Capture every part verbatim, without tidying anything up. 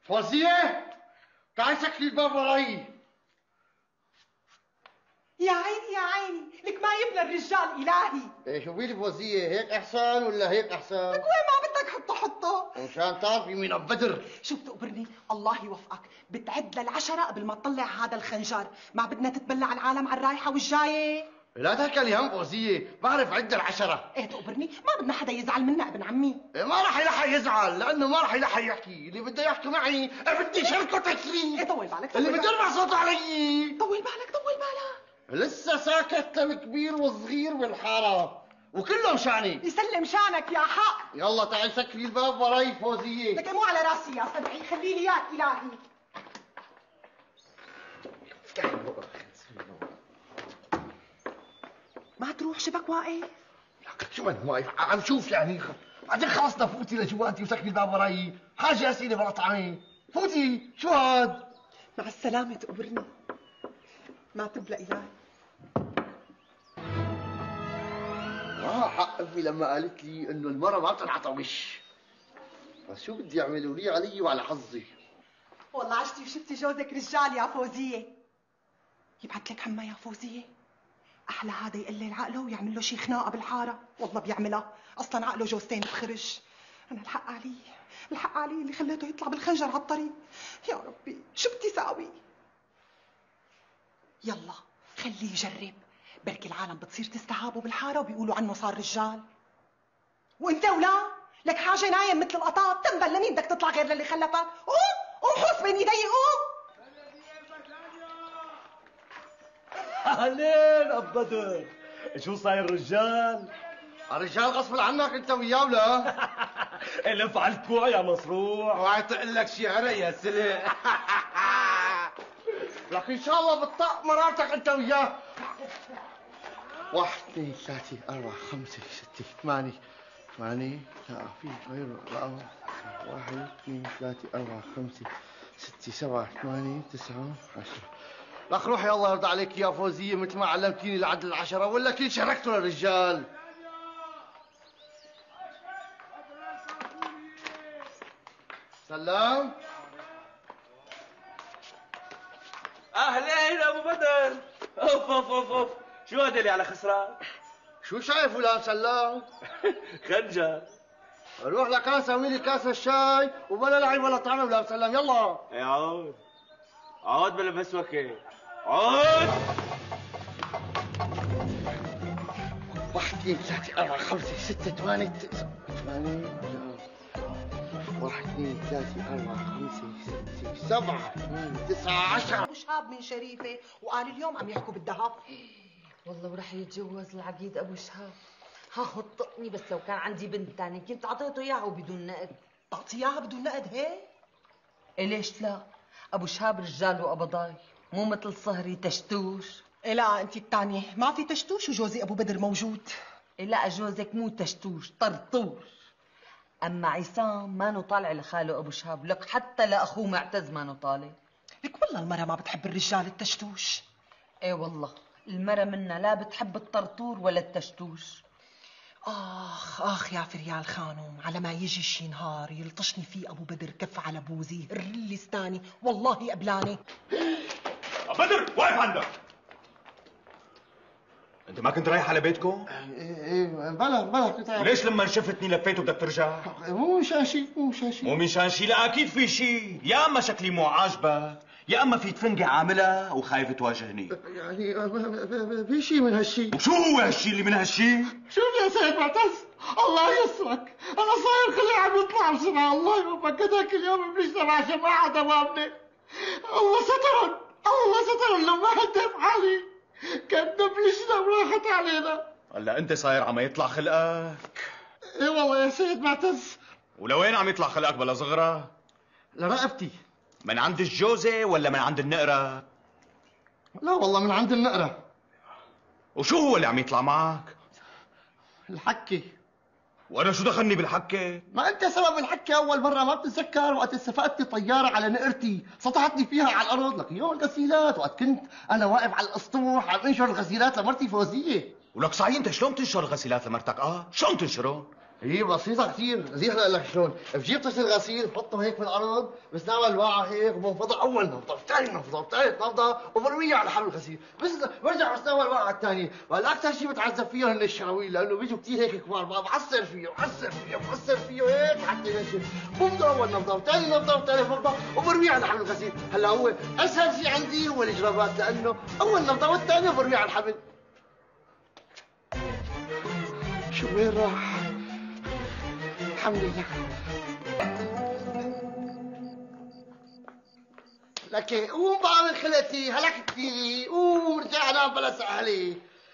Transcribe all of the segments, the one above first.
فوزية تعي سكري الباب وراي. يا عيني يا عيني، لك ما يبلى الرجال إلهي. ايه شوفي لي فوزية، هيك احسن ولا هيك احسن؟ لك وين ما بدك حطه حطه مشان تعرفي مين ابو بدر. شو بتقبرني؟ الله يوفقك، بتعد للعشرة قبل ما تطلع هذا الخنجر. ما بدنا تتبلع العالم على الرايحة والجاية. لا تهكلي هم فوزية، بعرف عد العشرة. ايه تقبرني؟ ما بدنا حدا يزعل منا ابن عمي. إيه ما راح يلحق يزعل، لانه ما راح يلحق يحكي. اللي بده يحكي معي بدي شركه تكليف. ايه طول بالك، اللي بده يرفع صوته علي. طول بالك طول بالك. لسه ساكت الكبير والصغير بالحاره وكلهم شاني. يسلم شانك يا حق. يلا تعي سكري الباب وراي فوزية. لك مو على راسي يا سبعي، خلي لي اياك الهي. ما تروح شبك واقف؟ لك شو انا واقف عم شوف يعني. بعدين خلصنا، فوتي لجواتي وسكري الباب وراي. حاجه اسئله ولا طعمه. فوتي. شو هاد؟ مع السلامة تقبرني. ما تبلى الهي. ما حق امي لما قالت لي انه المرة ما بتنعطى وش. بس شو بدي يعملوا لي علي وعلى حظي. والله عشتي وشفتي جوزك رجال يا فوزية. يبعت لك حما يا فوزية. أحلى هذا يقلل عقله ويعمل له شي خناقة بالحارة. والله بيعملها، أصلا عقله جوزتين بخرج. أنا الحق علي، الحق علي اللي خليته يطلع بالخنجر على الطريق. يا ربي شو بدي ساوي؟ يلا خليه يجرب، بركي العالم بتصير تستهابه بالحارة وبيقولوا عنه صار رجال. وانت ولا لك حاجة نايم مثل القطاط. تنبل لمين بدك تطلع غير للي خلفك؟ قوم قوم حوس بين يدي قوم. اهلين ابو بدر، شو صاير رجال؟ الرجال غصب عنك انت وياه ولا؟ الف على الكوع يا مصروع. اوعى تقول لك شعره يا سلام. لك ان شاء الله بتطق مراتك انت وياه. واحد اثنين ثلاثة أربعة خمسة ستة ثمانية ثمانية. لا في غيره رقم. واحد اثنين ثلاثة أربعة خمسة ستة سبعة ثمانية تسعة عشرة. لك روحي الله يرضى عليك يا فوزية، مثل ما علمتيني لعد العشرة ولا كل شركته للرجال. سلام. اهلين ابو بدر. اوف اوف اوف اوف، شو هذا اللي على خسران؟ شو شايف ولا سلام؟ خنجر. روح لكان سوي لي كاسة شاي وبلا لعب ولا طعمه ولا سلام. يلا. اي عود عود بلا مسوكة. عود. واحد اثنين ثلاثة أربعة خمسة ستة ثمانية تسعة ثمانية. واحد اثنين ثلاثة أربعة خمسة ستة سبعة ثمانية تسعة عشرة. أبو شهاب من شريفة وقال اليوم عم يحكوا بالذهب. والله وراح يتجوز العقيد ابو شهاب. ها هطقني، بس لو كان عندي بنت ثانيه كنت اعطيته اياها وبدون نقد. تعطي اياها بدون نقد هيك؟ إيه ليش لا؟ ابو شهاب رجال وقبضاي، مو مثل صهري تشتوش. إيه لا انت الثانية ما في تشتوش وجوزي ابو بدر موجود. إيه لا جوزك مو تشتوش، طرطوش. اما عصام ما طالع لخاله ابو شهاب، لك حتى لاخوه معتز ما طالع. لك والله المرة ما بتحب الرجال التشتوش. ايه والله المرة منا لا بتحب الطرطور ولا التشتوش. آخ آخ يا فريال خانم، على ما يجي شي نهار يلطشني فيه أبو بدر كف على بوزي الرلستاني والله قبلاني. بدر واقف عندك. انت ما كنت رايح على بيتكم؟ ايه ايه بلا بلا كنت رايح. ليش لما شفتني لفيت وبدك ترجع؟ مو مشان شيء مو مشان شيء. مو مشان شيء، لا اكيد في شيء. يا اما شكلي مو عاجبك، يا اما في تفنقة عاملها وخايف تواجهني. يعني في شيء من هالشيء. وشو هو هالشيء اللي من هالشيء؟ شوف يا سيد معتز، الله يسرك، انا صاير خلي عم يطلع بسرعه. الله يوفقك، هذاك اليوم بنجتمع جماعه دوامنا. الله سترن الله سترن لما هدف علي كان دبلشنا وراحت علينا. هلا انت صاير عم يطلع خلقك. ايه والله يا سيد معتز. ولوين عم يطلع خلقك بلا صغرى؟ لرقبتي. من عند الجوزة ولا من عند النقرة؟ لا والله من عند النقرة. وشو هو اللي عم يطلع معك؟ الحكي. وانا شو دخلني بالحكة؟ ما انت سبب الحكي. اول مرة ما بتتذكر وقت استفقت طيارة على نقرتي سطحتني فيها على الارض. لك يوم الغسيلات وقت كنت انا واقف على الاسطوح عم انشر الغسيلات لمرتي فوزية. ولك صحيح انت شلون تنشر الغسيلات لمرتك؟ اه شلون تنشرهم؟ هي بسيطة كثير، زي هلا لك شلون، بجيب طشت الغسيل بحطه هيك بالارض، بسناول الواعة هيك وبنفضها أول نفضة، ثاني نفضة، ثالث نفضة وبرميها على حبل الغسيل، بس برجع بسناول الواعة الثانية، وهلا أكثر شيء بتعذب فيهم هن الشراويل لأنه بيجوا كثير هيك كبار، بعصر فيه بعصر فيه بعصر فيه هيك حتى ينشف، بفضل أول نفضة وثاني نفضة وثالث نفضة وبرميها على حبل الغسيل، هلا هو أسهل شيء عندي هو الجرابات لأنه أول نفضة والثانية وبرميها على الحبل. شو وين راح؟ الحمد لله. لكن قوم بقى من خلقتي، هلكت فيني، قوم رجع نام بلا سهلة.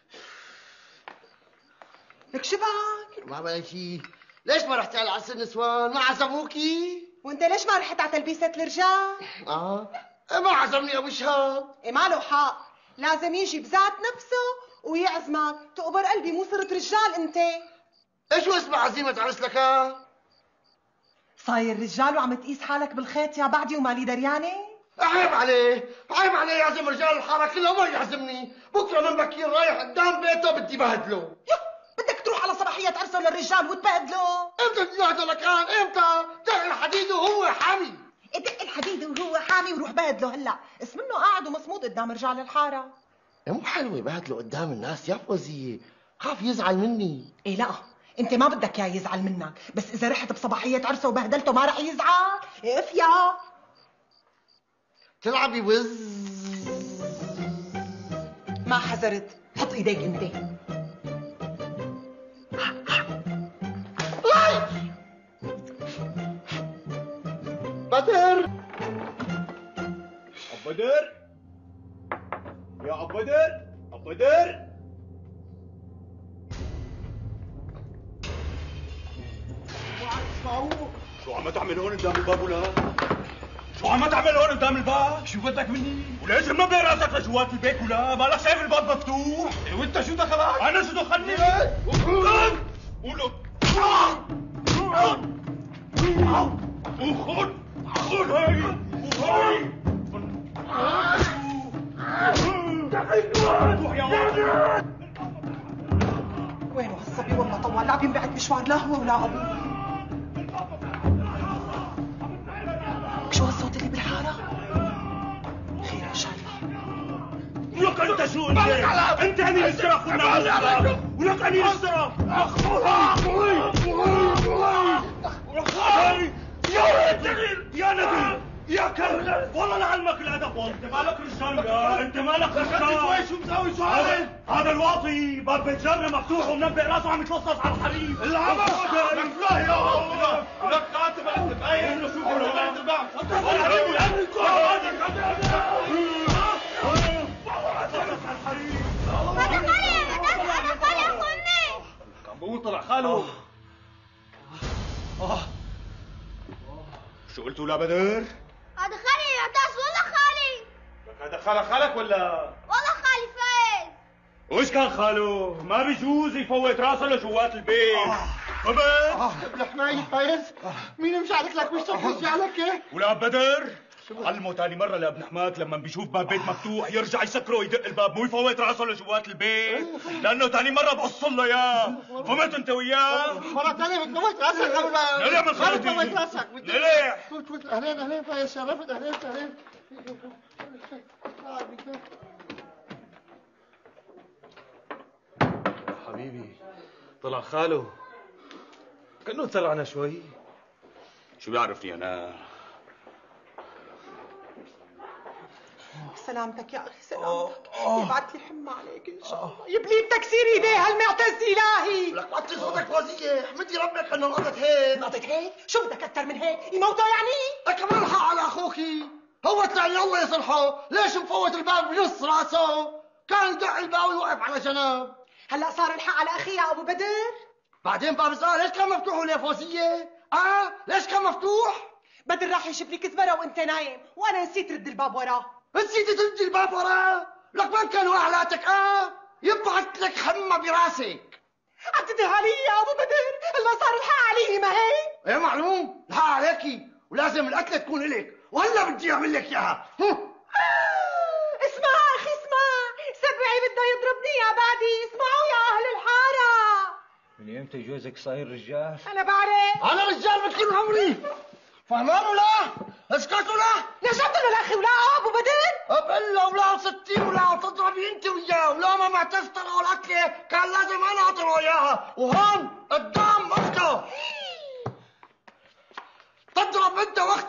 لك شبك؟ ما بعمل شيء، ليش ما رحتي على عصر النسوان؟ ما عزموكي؟ وانت ليش ما رحت على تلبيسة الرجال؟ اه ما عزمني ابو شهاب. ايه ماله حق، لازم يجي بذات نفسه ويعزمك، تقبر قلبي مو صرت رجال انت. ايش اسمع عزيمة عرس لك؟ صاير رجال وعم تقيس حالك بالخيط يا بعدي ومالي دريانه؟ عيب عليه، عيب عليه يعزم رجال الحارة كلها وما يعزمني، بكره من بكير رايح قدام بيته بدي بهدله. يو بدك تروح على صباحية عرسه للرجال وتبهدله؟ امتى تبهدله كان؟ امتى؟ دق الحديد وهو حامي. دق الحديد وهو حامي وروح بهدله هلا، اسم منه قاعد ومصمود قدام رجال الحارة. مو حلوة بهدله قدام الناس يا فوزية، خاف يزعل مني. ايه لا انت ما بدك اياه يزعل منك، بس اذا رحت بصباحية عرسه وبهدلته ما رح يزعل؟ ايه افيا تلعبي وز. ما حذرت، حط ايديك انت. بدر اب بدر يا اب بدر اب بدر شو عم تعمل هون قدام الباب ولا؟ شو عم تعمل هون قدام الباب؟ شو بدك مني؟ وليش منبه راسك لجوات البيت ولا؟ مالك شايف الباب مفتوح؟ إيه وانت شو دخلك؟ انا شو دخلني؟ قولوا وخذ خذ هاي وهاي روح يا ولد. وينه هالصبي والله طوال، لا بينبعت مشوار لا هو ولا ابوه. شو هالصوت اللي بالحارة؟ خير ان شاء الله. ولك انت شو انت؟ انت هني الاشتراك والنعم ولك هني الاشتراك. يا ولد يا نبي يا كلب والله لعلمك الادب والله. انت مالك رجال ولا انت مالك رجال؟ شو مساوي شو عامل؟ هذا الواطي باب بيت جارنا مفتوح ومنبه راسه عم يتلصص على الحريم. العبه لك لا يا الله لك قاتل انت باين انه شو بقول الباب كان بقول طلع خاله. شو قلتوا لا بدر؟ هذا خالي العطاس والله خالي. لك هذا خالك خالك ولا؟ والله خالي فايز. وش كان خاله؟ ما بيجوز يفوت راسه لجوات البيت. ابد ابن حماية فايز، مين مشعلك لك وشك مشعلك؟ ولا بدر علمه ثاني مرة لابن حماك لما بيشوف باب بيت مفتوح يرجع يسكره ويدق الباب، مو يفوت راسه لجوات البيت، لأنه ثاني مرة بقص له إياه. فهمت أنت وياه؟ مرة ثانية بتفوت راسك قبل ليه من خالتي؟ بتفوت راسك. ليه؟ فوت فوت أهلين أهلين فايز، شرفت أهلين أهلين. حبيبي طلع خاله، كأنه تسرعنا شوي. شو بيعرفني أنا؟ سلامتك يا اخي سلامتك، يبعث لي حمى عليك ان شاء الله، يبليب تكسير ايديه هالمعتز الهي. لك وطي صوتك فوزية، احمدي ربك انه نقطت هيك. نقطة هيك؟ شو بدك اكثر من هيك؟ يموتوا يعني؟ كمان الحق على اخوكي، هو طلع لي الله يصلحه، ليش مفوت الباب بنص راسه؟ كان يدق الباب ويوقف على جنب. هلا صار الحق على اخي يا ابو بدر؟ بعدين باب الصالة ليش كان مفتوح ولا فوزية؟ اه ليش كان مفتوح؟ بدر راح يشوف لي كزبره وانت نايم، وانا نسيت رد الباب وراه. نسيتي تردي الباب وراه؟ لك وين كانوا اهلاتك؟ اه يبعث لك حمى براسك. عتدها لي يا ابو بدر، هلا صار الحق علي ما هيك؟ ايه معلوم، الحق عليكي ولازم الاكله تكون الك، وهلا بدي اعمل لك اياها. اسمع اخي اسمع، سبعي بده يضربني يا بعدي، اسمعوا يا اهل الحاره. منين انت جوزك صاير رجال؟ انا بعرف. انا رجال من كل عمري، فهمان ولا؟ اسكت ولا؟ نجمت له الاخي ولا ابو بدر؟ بقول ولا ستي ولا تضربي انت وياه، ولا ما معتز طلعوا الاكله كان لازم انا اعطيه اياها، وهون قدام اخته تضرب انت واختك